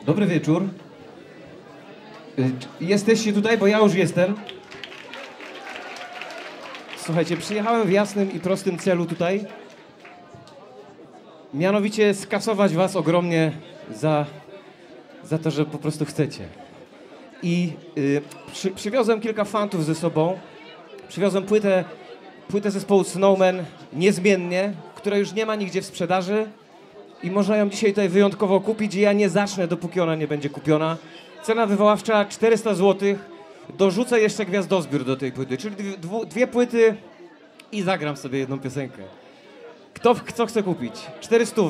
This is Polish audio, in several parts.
Dobry wieczór. Jesteście tutaj, bo ja już jestem. Słuchajcie, przyjechałem w jasnym i prostym celu tutaj. Mianowicie skasować was ogromnie za to, że po prostu chcecie. I przywiozłem kilka fantów ze sobą. Przywiozłem płytę zespołu Snowman, niezmiennie, która już nie ma nigdzie w sprzedaży. I można ją dzisiaj tutaj wyjątkowo kupić i ja nie zacznę, dopóki ona nie będzie kupiona. Cena wywoławcza 400 zł. Dorzucę jeszcze gwiazdozbiór do tej płyty, czyli dwie płyty i zagram sobie jedną piosenkę. Kto chce kupić? 400.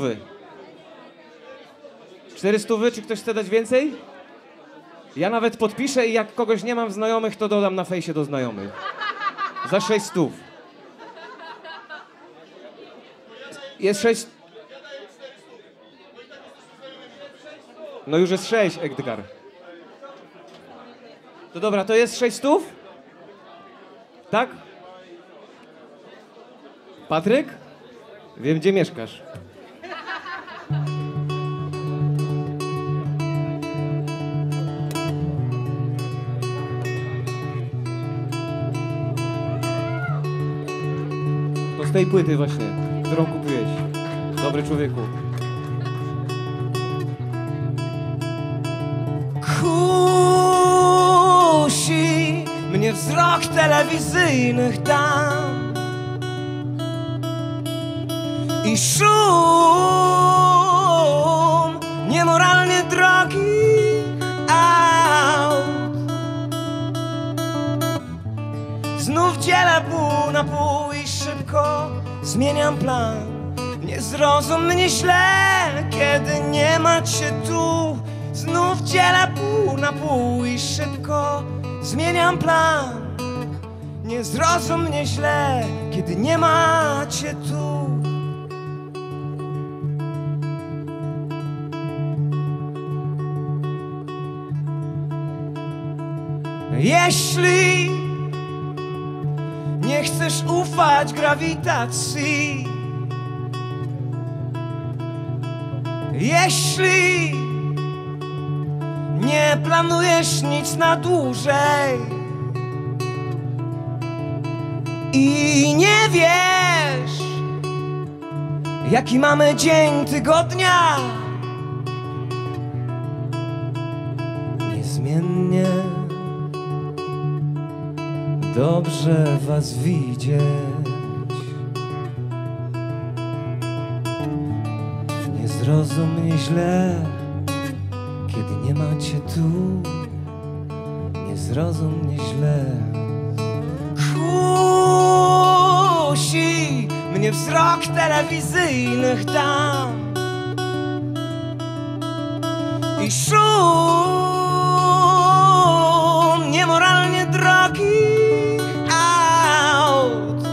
400, czy ktoś chce dać więcej? Ja nawet podpiszę i jak kogoś nie mam w znajomych, to dodam na fejsie do znajomych. Za 600. Jest 6... No już jest 6, Edgar. To dobra, to jest 600? Tak? Patryk? Wiem, gdzie mieszkasz. To z tej płyty właśnie, którą kupiłeś. Dobry człowieku. Kusi mnie wzrok telewizyjnych dam i szum niemoralnie drogich aut. Znów dzielę pół na pół i szybko zmieniam plan. Nie zrozum mnie źle, kiedy nie ma cię tu. Znów dzielę pół na pół i szybko zmieniam plan. Nie zrozum mnie źle, kiedy nie ma cię tu. Jeśli nie chcesz ufać grawitacji, jeśli nie planujesz nic na dłużej i nie wiesz, jaki mamy dzień tygodnia, niezmiennie dobrze was widzieć. Nie zrozum mnie źle, kiedy nie ma cię tu. Nie zrozum mnie źle. Kusi mnie wzrok telewizyjnych dam i szum niemoralnie drogich aut.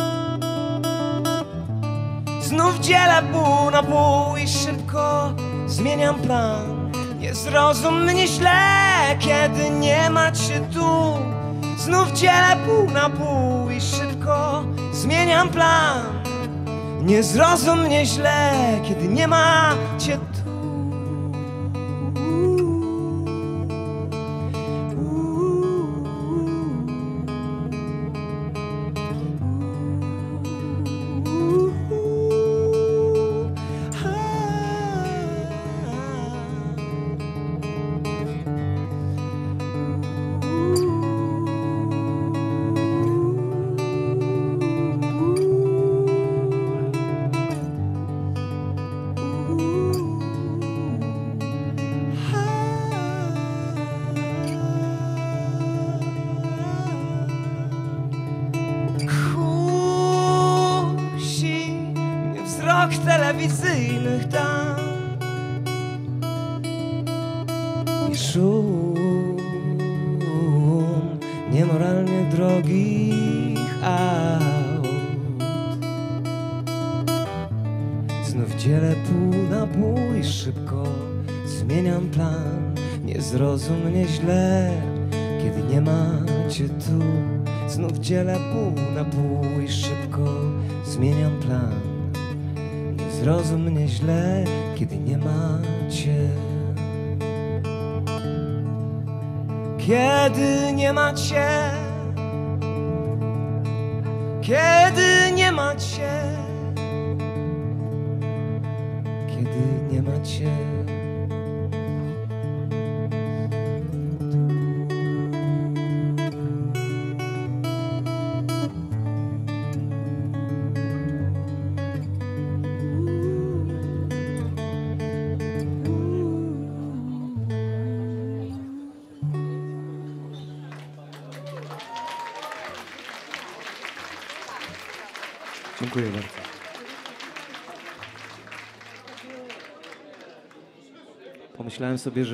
Znów dzielę pół na pół i szybko zmieniam plan. Nie zrozum mnie źle, kiedy nie ma cię tu. Znów dzielę pół na pół i szybko zmieniam plan. Nie zrozum mnie źle, kiedy nie ma cię tu. Telewizyjnych dam i szum niemoralnie drogich aut. Znów dzielę pół na pół i szybko zmieniam plan. Nie zrozum mnie źle, kiedy nie ma cię tu. Znów dzielę pół na pół i szybko zmieniam plan. Nie zrozum mnie źle, kiedy nie ma cię kiedy nie ma cię, kiedy nie ma cię, kiedy nie ma cię. Dziękuję bardzo. Pomyślałem sobie,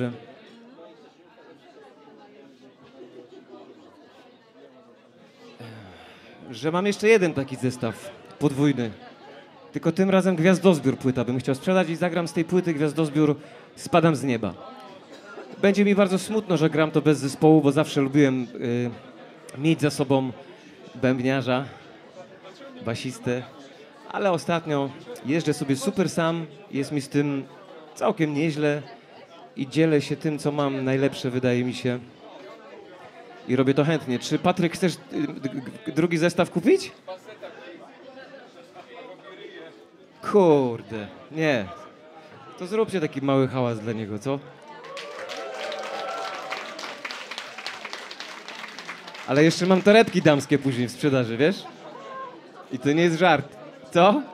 że mam jeszcze jeden taki zestaw podwójny. Tylko tym razem Gwiazdozbiór płyta. Bym chciał sprzedać i zagram z tej płyty Gwiazdozbiór Spadam z nieba. Będzie mi bardzo smutno, że gram to bez zespołu, bo zawsze lubiłem mieć za sobą bębniarza, basistę, ale ostatnio jeżdżę sobie super sam, jest mi z tym całkiem nieźle i dzielę się tym, co mam najlepsze, wydaje mi się, i robię to chętnie. Czy Patryk, chcesz drugi zestaw kupić? Kurde, nie. To zróbcie taki mały hałas dla niego, co? Ale jeszcze mam torebki damskie później w sprzedaży, wiesz? I to nie jest żart. Co?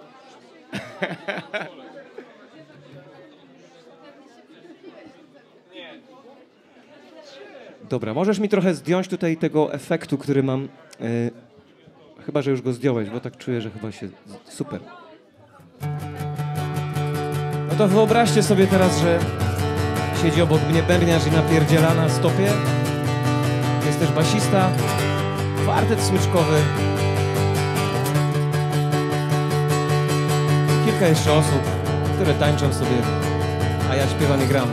Dobra, możesz mi trochę zdjąć tutaj tego efektu, który mam. Chyba, że już go zdjąłeś, bo tak czuję, że chyba się... Super. No to wyobraźcie sobie teraz, że siedzi obok mnie bębniarz i napierdziela na stopie. Jest też basista, kwartet smyczkowy. Kilka jeszcze osób, które tańczą sobie, a ja śpiewam i gram.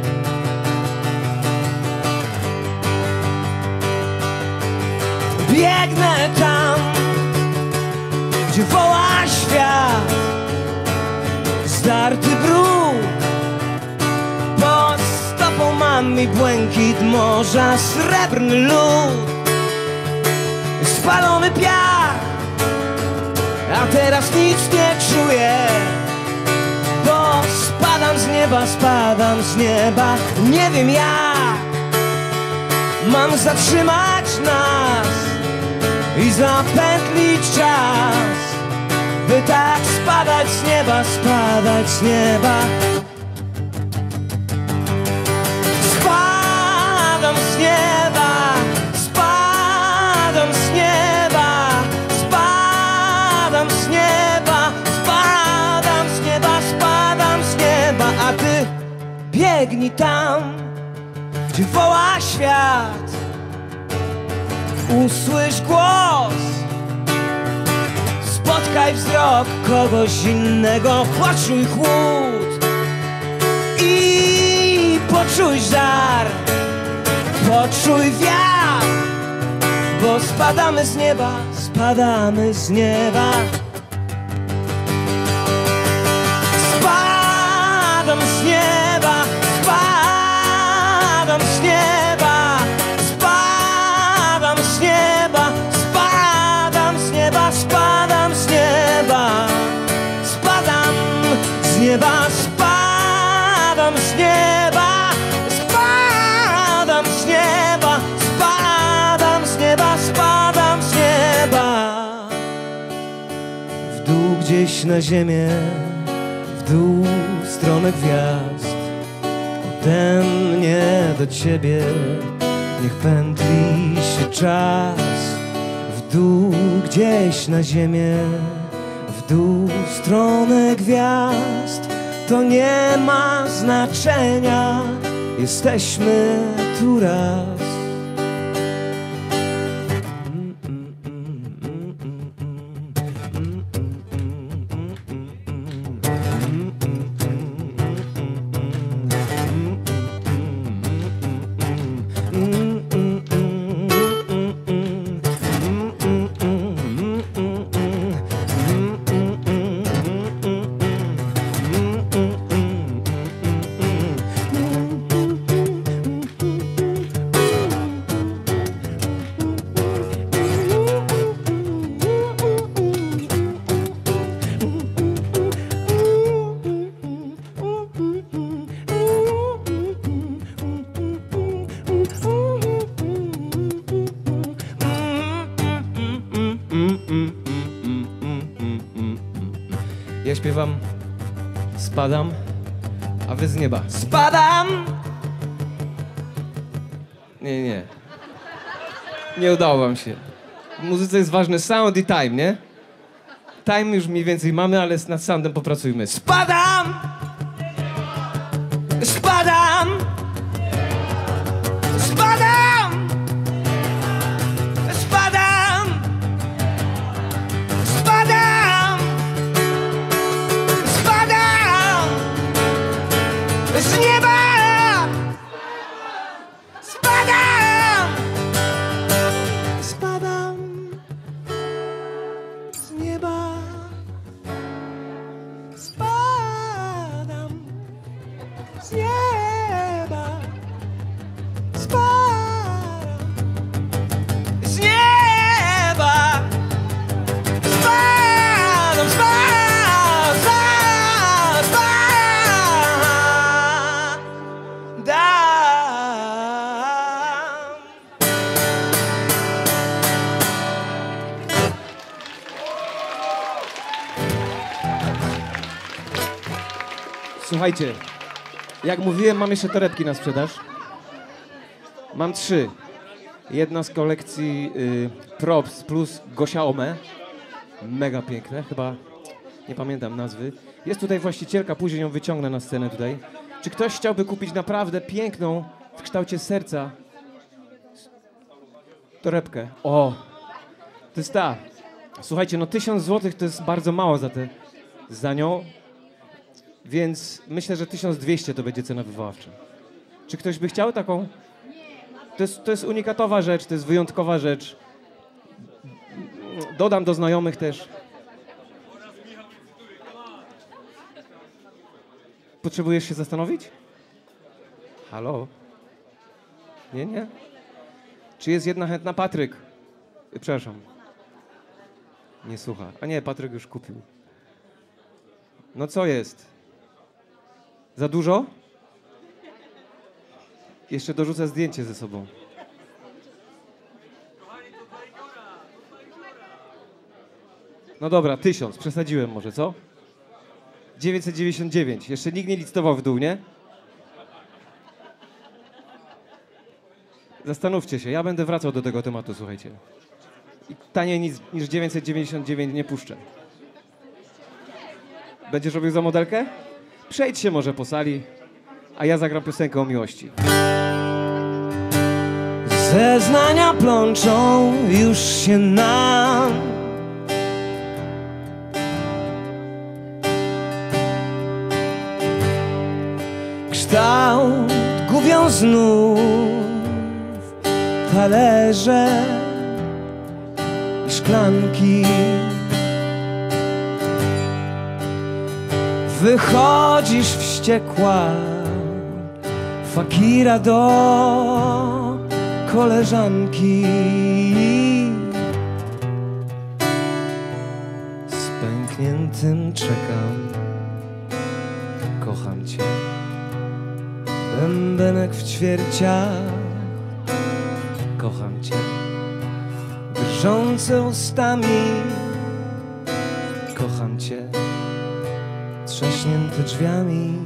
Biegnę tam, gdzie woła świat, zdarty brud. Pod stopą mam mi błękit morza, srebrny lód, spalony piach. A teraz nic nie czuję, bo spadam z nieba, nie wiem jak. Mam zatrzymać nas i zapętlić czas, by tak spadać z nieba, spadać z nieba. Spadam z nieba, spadam z nieba, spadam z nieba, spadam z nieba, spadam z nieba, a ty biegnij tam, gdzie woła świat. Usłysz głos, spotkaj wzrok kogoś innego, poczuj chłód i poczuj żar, poczuj wiatr, bo spadamy z nieba, spadamy z nieba. Spadam z nieba, spadam z nieba, spadam z nieba, spadam z nieba, spadam z nieba, spadam z nieba, spadam z nieba, spadam z nieba, spadam z nieba, spadam z nieba. W dół gdzieś na ziemię, w dół w stronę gwiazd, ode mnie do ciebie niech pętli się czas. W dół gdzieś na ziemię, w dół w stronę gwiazd, to nie ma znaczenia, jesteśmy tu raz. Ja śpiewam spadam, a wy z nieba. Spadam! Nie. Nie udało wam się. W muzyce jest ważny sound i time, nie? Time już mniej więcej mamy, ale nad soundem popracujmy. Spadam! Spadam! Spadam! Spadam! Spadam! Spadam! Z nieba! Spadam! Spadam! Z nieba! Spadam! Z nieba! Spadam! Z nieba! Spadam! Słuchajcie, jak mówiłem, mam jeszcze torebki na sprzedaż. Mam 3. Jedna z kolekcji Props plus Gosia Ome. Mega piękne, chyba nie pamiętam nazwy. Jest tutaj właścicielka, później ją wyciągnę na scenę tutaj. Czy ktoś chciałby kupić naprawdę piękną, w kształcie serca torebkę? O, to jest ta. Słuchajcie, no 1000 zł to jest bardzo mało za nią. Więc myślę, że 1200 to będzie cena wywoławcza. Czy ktoś by chciał taką? To jest unikatowa rzecz, to jest wyjątkowa rzecz. Dodam do znajomych też. Potrzebujesz się zastanowić? Halo? Nie? Czy jest jedna chętna? Patryk. Przepraszam. Nie słucha. A nie, Patryk już kupił. No co jest? Za dużo? Jeszcze dorzucę zdjęcie ze sobą. No dobra, 1000. Przesadziłem może, co? 999. Jeszcze nikt nie licytował w dół, nie? Zastanówcie się. Ja będę wracał do tego tematu, słuchajcie. I taniej niż 999 nie puszczę. Będziesz robił za modelkę? Przejdź się może po sali, a ja zagram piosenkę o miłości. Zeznania plączą już się nam. Kształt gubią znów talerze i szklanki. Wychodzisz wściekła, fakira do koleżanki. Z pękniętym czekam, kocham cię. Bębenek w ćwierciach, kocham cię. Drżące ustami, kocham cię. Trzaśnięte drzwiami.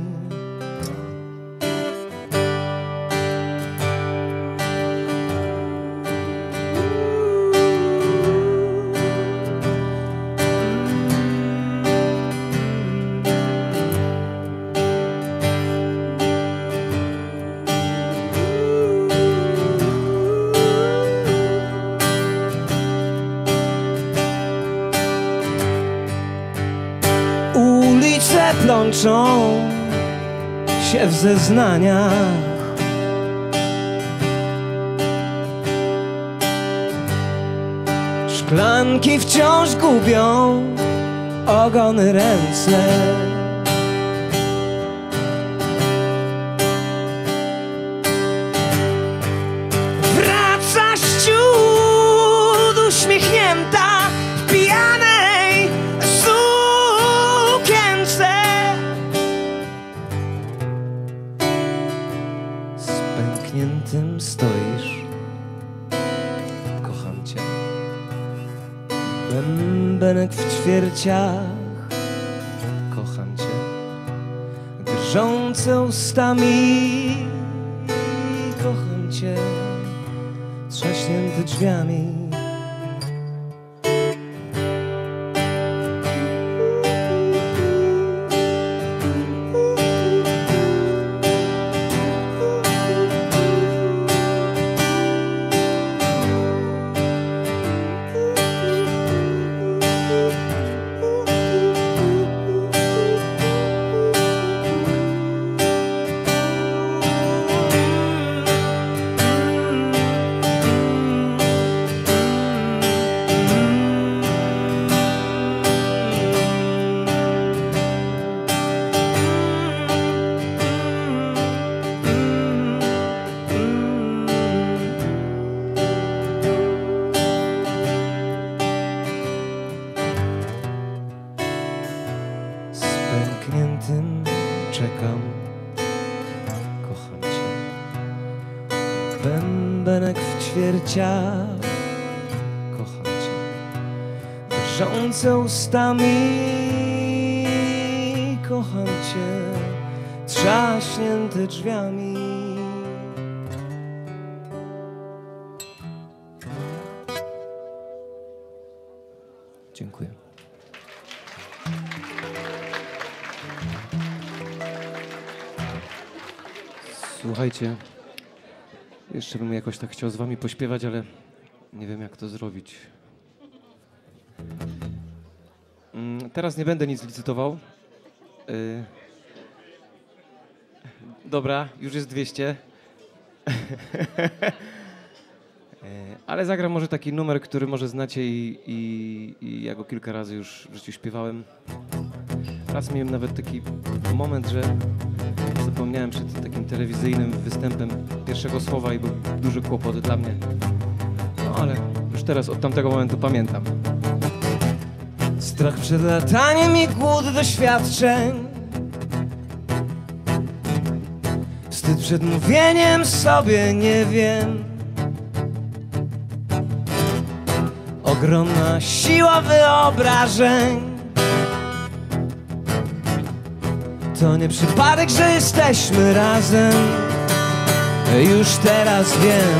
Ulice plączą się w zeznaniach. Szklanki wciąż gubią ogony ręce. Wracasz ciut uśmiechnięta w pijanej sukience. Z pękniętym stoisz, kocham cię. Bębenek w ćwierciach, drżące ustami. Kocham cię, trzaśnięty drzwiami. Pękniętym czekam, kocham cię. Bębenek w ćwierciach, kocham cię. Drżące ustami, kocham cię. Trzaśnięte drzwiami. Dziękuję. Słuchajcie, jeszcze bym jakoś tak chciał z wami pośpiewać, ale nie wiem, jak to zrobić. Teraz nie będę nic licytował. Dobra, już jest 200. Ale zagram może taki numer, który może znacie i ja go kilka razy już w życiu śpiewałem. Raz miałem nawet taki moment, że zapomniałem przed takim telewizyjnym występem pierwszego słowa i był duży kłopot dla mnie. No ale już teraz od tamtego momentu pamiętam. Strach przed lataniem i głód doświadczeń. Wstyd przed mówieniem sobie nie wiem. Ogromna siła wyobrażeń. To nie przypadek, że jesteśmy razem. Już teraz wiem.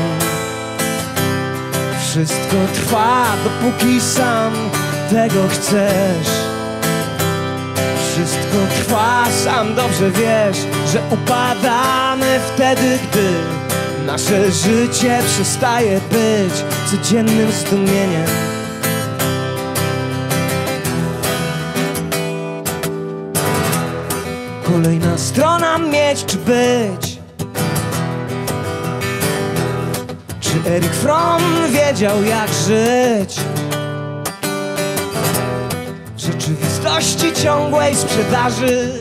Wszystko trwa, dopóki sam tego chcesz. Wszystko trwa, sam dobrze wiesz, że upadamy wtedy, gdy nasze życie przestaje być codziennym zdumieniem. Kolejna strona mieć czy być. Czy Erik Fromm wiedział, jak żyć w rzeczywistości ciągłej sprzedaży,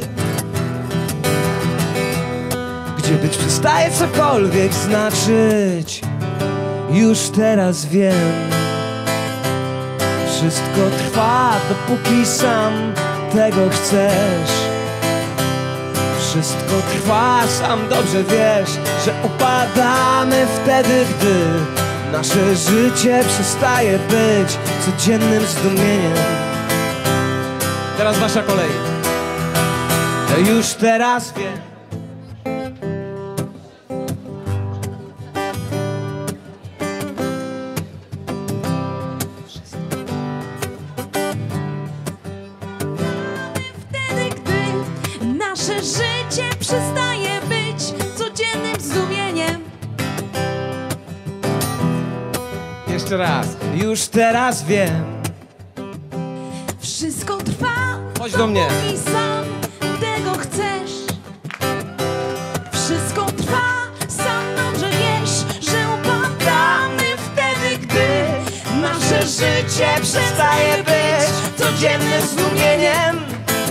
gdzie być przestaje cokolwiek znaczyć? Już teraz wiem. Wszystko trwa, dopóki sam tego chcesz. Wszystko trwa, sam dobrze wiesz, że upadamy wtedy, gdy nasze życie przestaje być codziennym zdumieniem. Teraz wasza kolej. Już teraz wiem. Nasze życie przestaje być codziennym zdumieniem. Jeszcze raz. Już teraz wiem. Wszystko trwa, Chodź do mnie. dopóki sam tego chcesz. Wszystko trwa, sam dobrze wiesz, że upadamy wtedy, gdy Nasze życie przestaje być codziennym zdumieniem.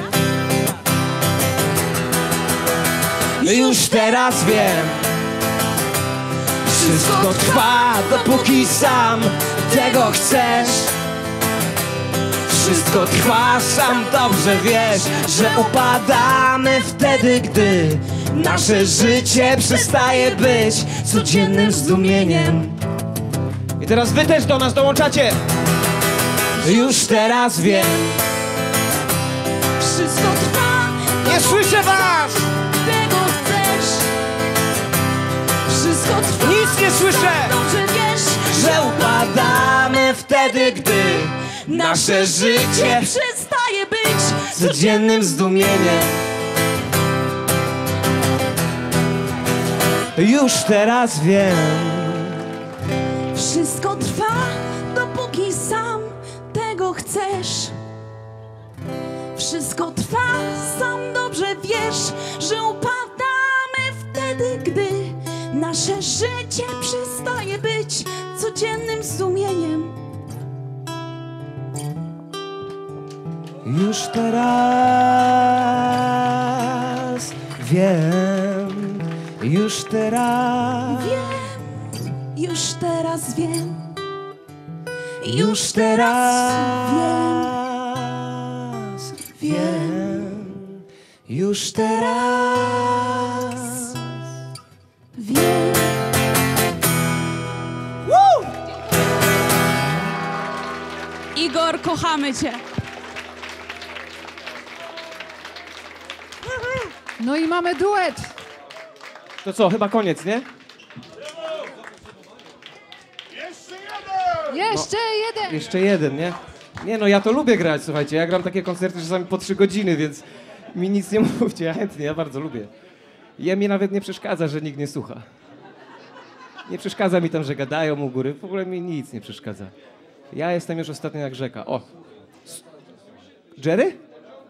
Już teraz wiem. Wszystko trwa, dopóki sam tego chcesz. Wszystko trwa, sam dobrze wiesz, że upadamy wtedy, gdy nasze życie przestaje być codziennym zdumieniem. I teraz wy też do nas dołączacie. Już teraz wiem. wszystko trwa, Nie słyszę was! Wszystko trwa, Nic nie słyszę! sam dobrze wiesz, Że upadamy wtedy, gdy nasze życie przestaje być codziennym zdumieniem. Już teraz wiem. Wszystko trwa, dopóki sam tego chcesz. Wszystko trwa, sam dobrze wiesz, że upadamy wtedy, gdy nasze życie przestaje być codziennym zdumieniem. Już teraz wiem. Już teraz Wiem, już teraz wiem. Już teraz wiem. Już teraz Wiem. Igor, kochamy cię. No i mamy duet. To co, chyba koniec, nie? Jeszcze jeden. Jeszcze jeden, nie? Nie no, ja to lubię grać, słuchajcie. Ja gram takie koncerty czasami po 3 godziny, więc mi nic nie mówcie. Ja chętnie, ja bardzo lubię. Mi nawet nie przeszkadza, że nikt nie słucha. Nie przeszkadza mi tam, że gadają u góry. W ogóle mi nic nie przeszkadza. Ja jestem już ostatnio jak rzeka. O! Jerry?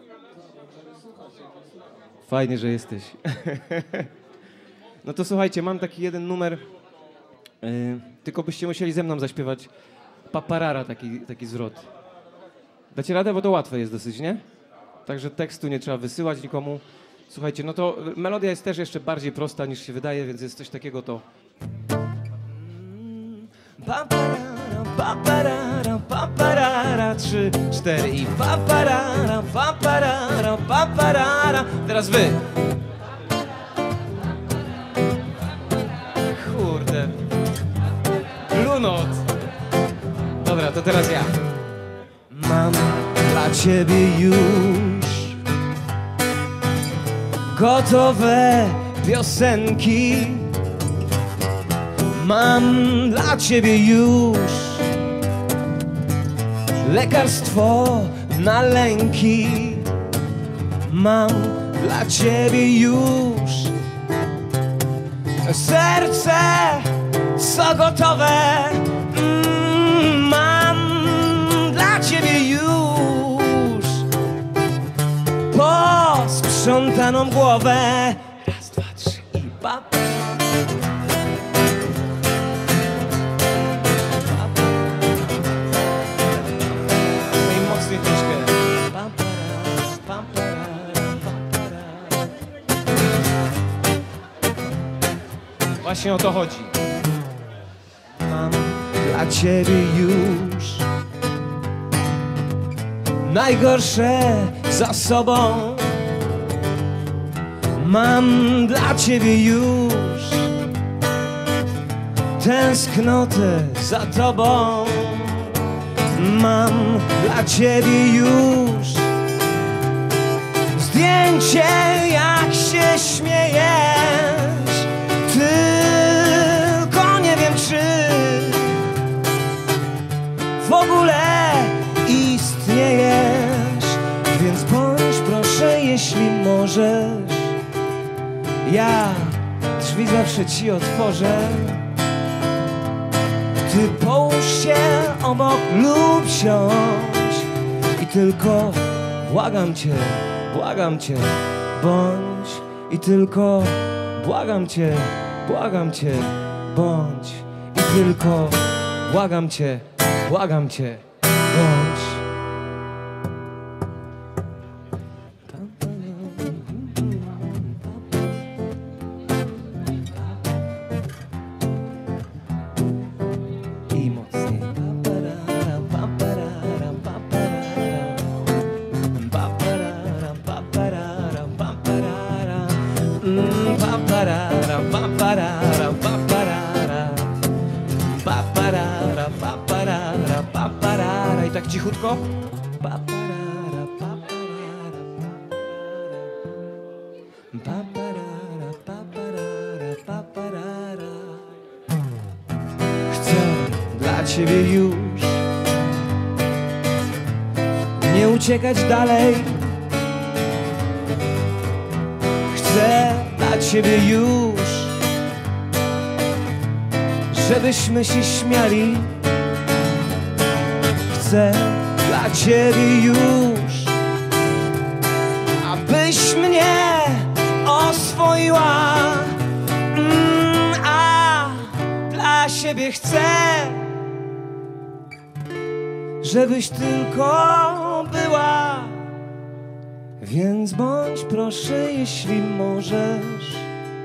Fajnie, że jesteś. No to słuchajcie, mam taki jeden numer. Tylko byście musieli ze mną zaśpiewać Paparara, taki zwrot. Dacie radę? Bo to łatwe jest dosyć, nie? Także tekstu nie trzeba wysyłać nikomu. Słuchajcie, no to melodia jest też jeszcze bardziej prosta niż się wydaje, więc jest coś takiego to... Paparara, paparara, paparara, 3, 4 i paparara, paparara, paparara. Teraz wy! Kurde. Lunot! Dobra, to teraz ja. Mam dla ciebie już gotowe piosenki. Mam dla ciebie już lekarstwo na lęki. Mam dla ciebie już serce, co gotowe. Mam dla ciebie już posprzątaną głowę. Raz, dwa, trzy i pap. Najmocniej troszkę. Właśnie o to chodzi. Mam dla ciebie już najgorsze za sobą. Mam dla ciebie już tęsknotę za tobą. Mam dla ciebie już zdjęcie, jak się śmiejesz. Tylko nie wiem, czy w ogóle istniejesz. Więc bądź proszę, jeśli możesz, ja drzwi zawsze ci otworzę. Ty połóż się obok lub siądź i tylko błagam cię, bądź. I tylko błagam cię, bądź. I tylko błagam cię, bądź. I mocniej. Paparara, paparara, paparara. Paparara, paparara, paparara. Paparara, paparara, paparara. Paparara, paparara, paparara. I tak cichutko. Paparara, paparara, paparara. Paparara, paparara, paparara. dla ciebie już. Nie uciekać dalej, chcę dla ciebie już, żebyśmy się śmiali. Chcę dla ciebie już, abyś mnie oswoiła. A dla siebie chcę, żebyś tylko była. Więc bądź proszę, jeśli możesz,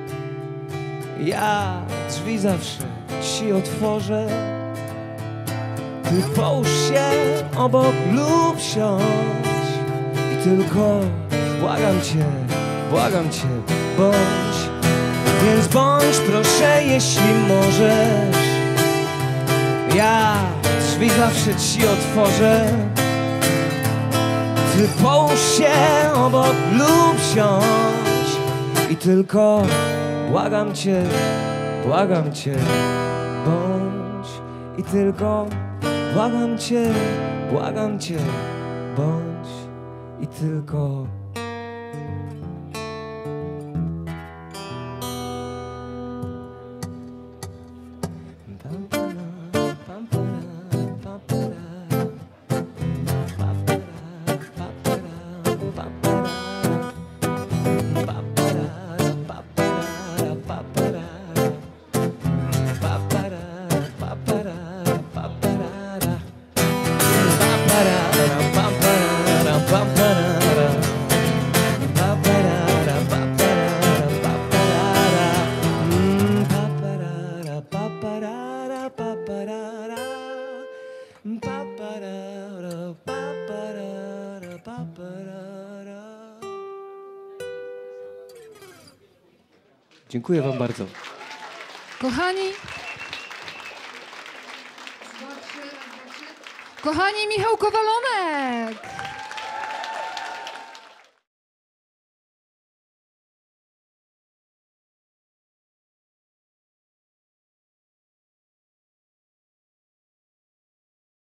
ja drzwi zawsze ci otworzę. Ty połóż się obok lub siądź i tylko błagam cię, bądź. Więc bądź proszę, jeśli możesz, ja drzwi zawsze ci otworzę. Ty połóż się obok lub siądź i tylko błagam cię, bądź. I tylko błagam cię, bądź. I tylko Dziękuję wam bardzo. Kochani, Michał Kowalonek!